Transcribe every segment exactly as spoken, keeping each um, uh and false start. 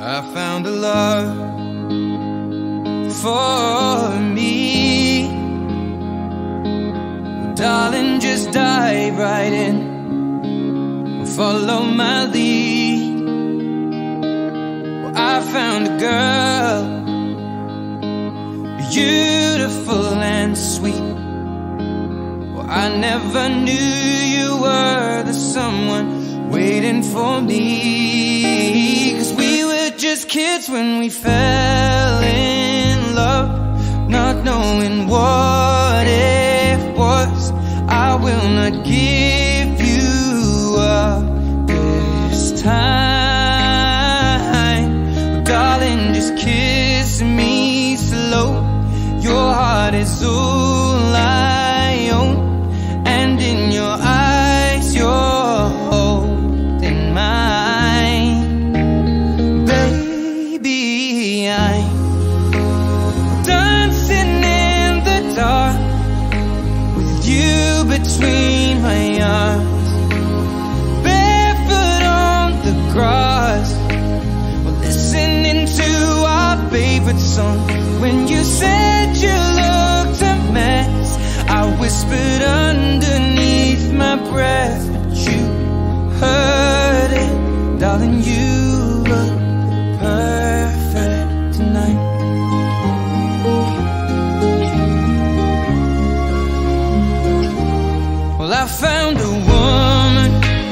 I found a love for me. Well, darling, just dive right in, follow my lead. Well, I found a girl, beautiful and sweet. Well, I never knew you were the someone waiting for me. 'Cause we were just kids when we fell in love, not knowing what it was. I will not give you up this time. Oh, darling, just kiss me slow. Your heart is all I own, and in your eyes you're holding mine. Baby, I'm dancing in the dark with you between my arms, barefoot on the grass. We're listening to our favorite song. When you said you looked a mess, I whispered underneath my breath, but you heard it. Darling, you look perfect tonight. Well, I found a woman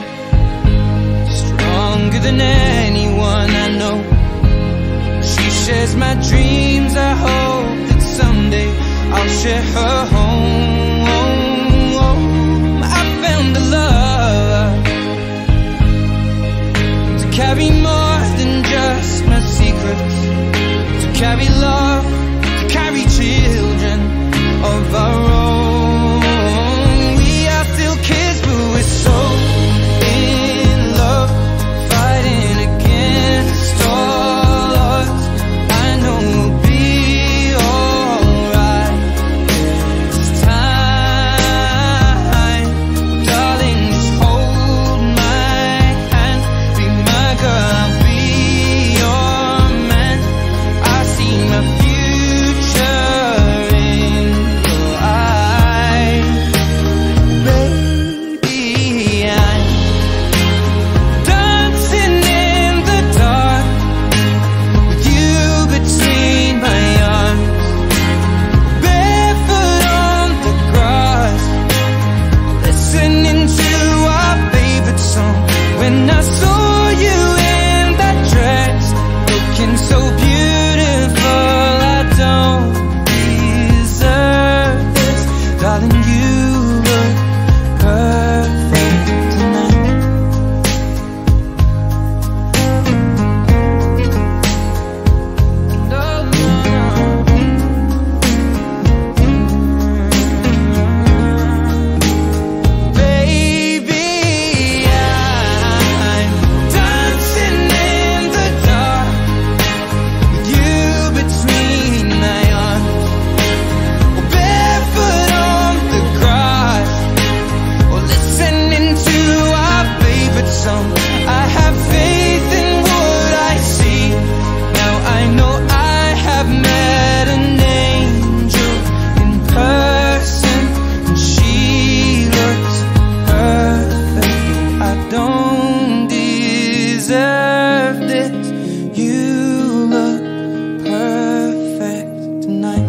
stronger than anyone I know. She shares my dreams. I hope that someday I'll share her home. I found a love to carry more than just my secrets, to carry love, to carry children of our own. We are still kids, but we're so in love, fighting against all odds. I know we'll be alright this time. Darling, just hold my hand, be my girl, I'll be your man. I see my future in your eyes. Baby, I'm dancing in the dark with you between my arms, barefoot on the grass, listening to our favorite song. When I saw you in that dress, looking so beautiful, I don't deserve this. Darling, you look perfect tonight. No, no, baby, I'm dancing in the dark with you between my arms, or barefoot on the grass, or listening to our favorite song. I have faith in what I see. Now I know I have met an angel in person, and she looks perfect. I don't deserve this. You look perfect tonight.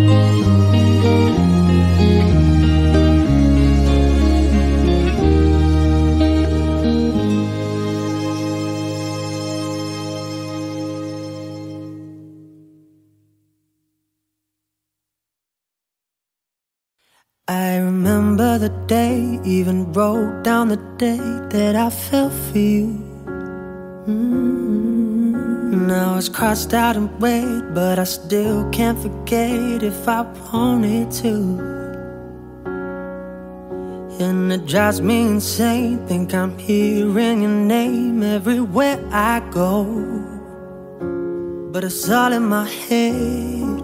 I remember the day, even wrote down the day that I fell for you. Mm. Now it's crossed out in red, but I still can't forget if I wanted to. And it drives me insane, think I'm hearing your name everywhere I go. But it's all in my head,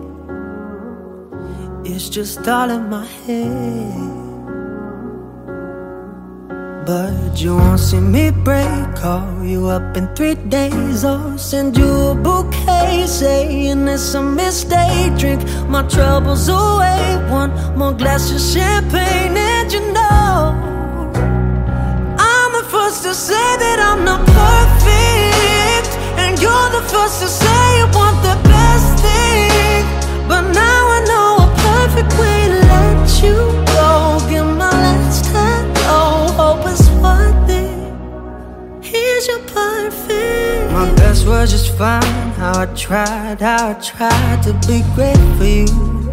it's just all in my head. But you won't see me break. Call you up in three days or send you a bouquet saying it's a mistake. Drink my troubles away, one more glass of champagne. And you know I'm the first to say that I'm not perfect, and you're the first to say you want the best thing. But now I know a perfect way to let you go. Give my last hello, hope it's worth it. Here's your perfect. My best was just fine. How I tried, how I tried to be great for you.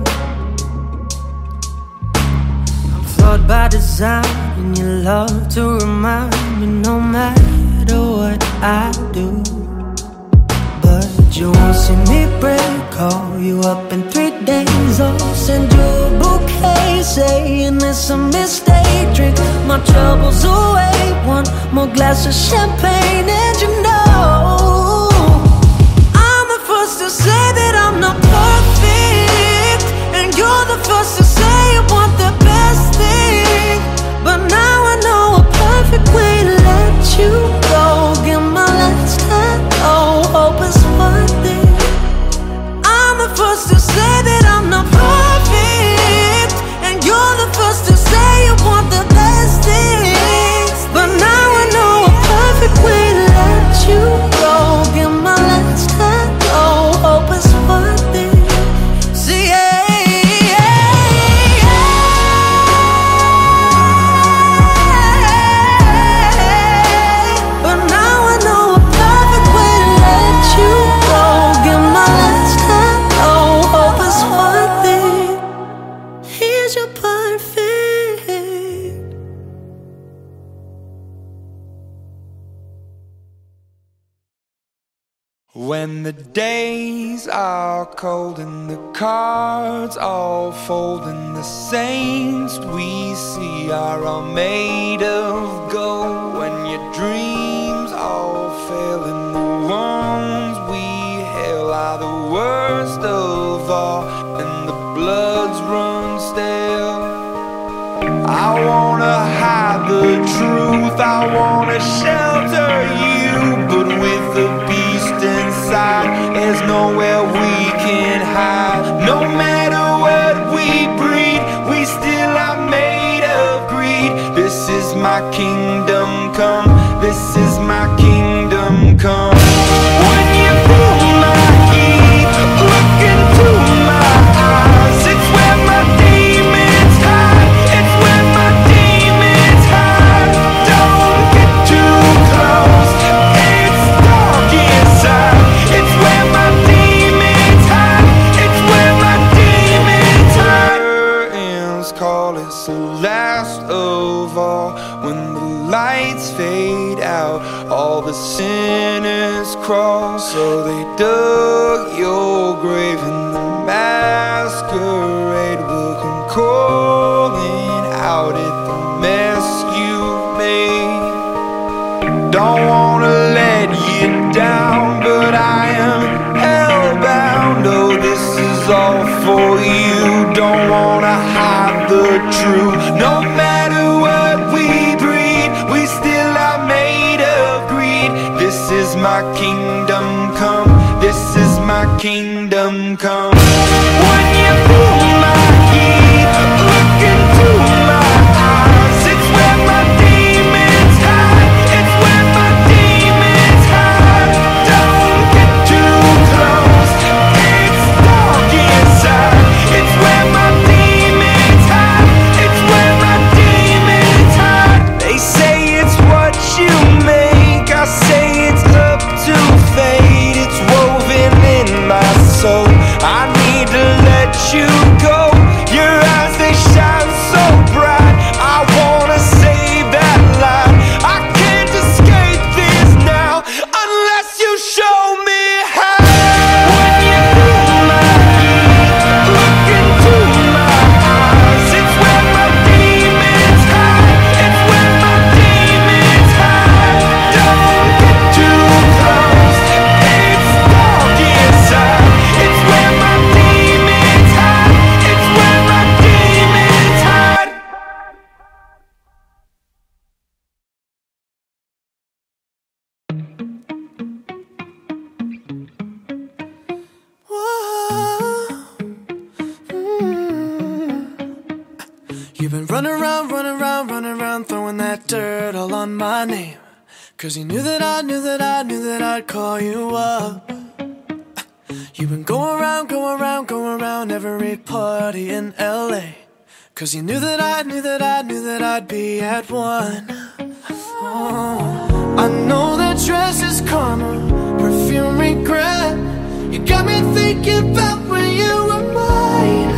I'm flawed by design, and you love to remind me no matter what I do. But you won't see me break. Call you up in three days or send you a bouquet saying it's a mistake. Drink my troubles away, one more glass of champagne. And you know I'm the first to say that I'm not perfect, and you're the first to say you want the best thing. But now I know a perfect way to let you go. Give my last hello, hope it's worth it. I'm the first to say that I'm not perfect, and you're the first to say you want the best things. But now I know a perfect way to let you go. Give my last hello, hope it's worth it. See, yeah, yeah, yeah. But now I know a perfect way to let you go. Give my last hello, hope it's worth it. Here's your perfect. When the days are cold and the cards all fold, and the saints we see are all made of gold. When your dreams all fail and the ones we hail are the worst of all, and the bloods run stale, I wanna hide the truth, I wanna shelter you, but with the beast inside, there's nowhere we can hide. No matter what we breed, we still are made of greed. This is my kingdom come, this is my kingdom come. When you feel my heat, look into my eyes, it's where my demons hide, it's where my demons hide. Don't get too close, it's dark inside, it's where my demons hide, it's where my demons hide. Curtains call, it's the last of all. When the lights fade out, all the sinners crawl. So they dug your grave, and the masquerade will come calling out at the mess you've made. Don't wanna let you down, but I am hellbound. Oh, this is all for you. Don't wanna hide the truth. No matter what we breed, we still are made of greed. This is my kingdom come, this is my kingdom come. When you feel my heat, look into my eyes, it's where my demons hide, it's where my demons hide. Don't get too close, it's dark inside, it's where my demons hide, it's where my demons hide. They say it's what you make, I say it's up to fate. It's woven in my soul, I run around, run around, run around, throwing that dirt all on my name. Cause you knew that I knew that I knew that I'd call you up. You've been going around, going around, going around every party in L A. Cause you knew that I knew that I knew that I'd be at one. Oh, I know that dress is karma, perfume regret. You got me thinking about when you were mine.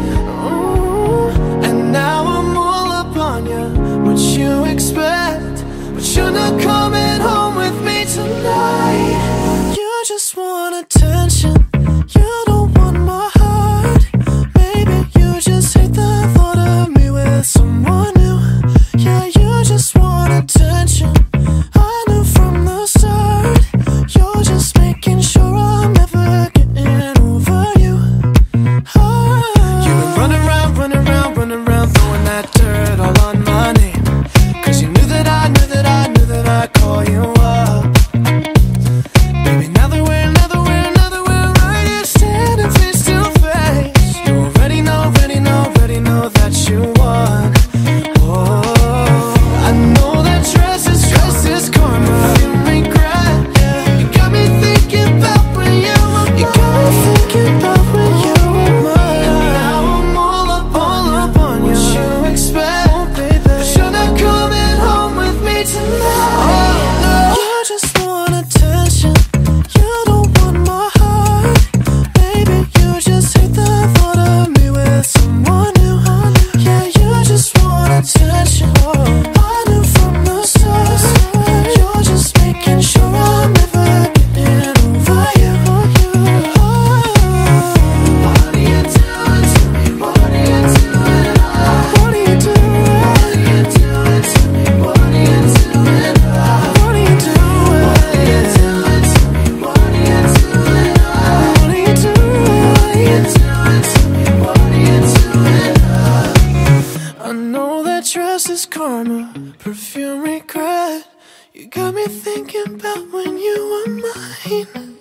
Oh, and now I'm all up on you. What you expect? But you're not coming home with me tonight. You just want attention. You don't want my heart. Maybe you just hate the thought of me with someone new. Yeah, you just want attention. I knew from the start. You're just making sure I'm never getting over you. Oh. You've been running around, running around, running around, throwing that dirt all on my name. Cause you knew that I knew that I knew that I'd call you up. Baby, now that we're, now that we're, now that we're right here standing face to face, you already know, already know, already know that you won. Oh, I know that dress is, dress is karma, you regret. You got me thinking about when you were mine. You got me thinking about when you were mine. Now I'm all up, all up on you. What you expect? Oh, baby, but you're not coming home with me tonight. Oh, no. You just want attention. You don't want my heart. Baby, you just hate the thought of me with someone new. Yeah, you just want attention. I knew from the start. You're just making sure I'm never getting over you. Oh. What are you doing to me? What are you doing? What are you doing? What are you doing to me? What are you doing? What are you doing? What are you doing to me? What are you doing? What are you doing? What are you doing to me? What are you doing? I know that dress is karma, perfume regret. You got me thinking about when you were mine.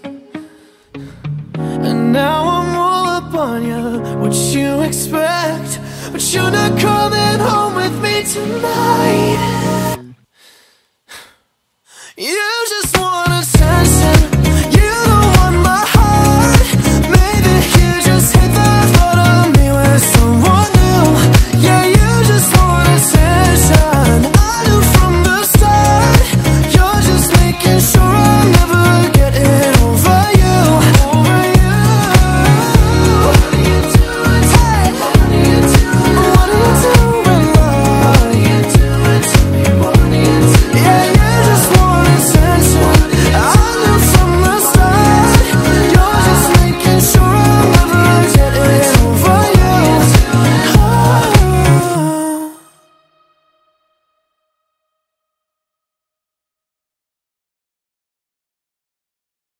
And now I'm all up on you. What you expect? But you're not coming home with me tonight.